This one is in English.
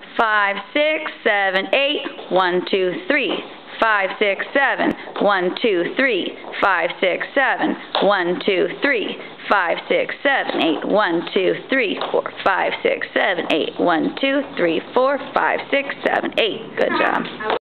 5, 6, 7, 8. 1, 2, 3. 5, 6, 7. 1, 2, 3. 5, 6, 7. 1, 2, 3. 5, 6, 7, 8. 1, 2, 3, 4. 5, 6, 7, 8. 1, 2, 3, 4. 5, 6, 7, 8. Good job.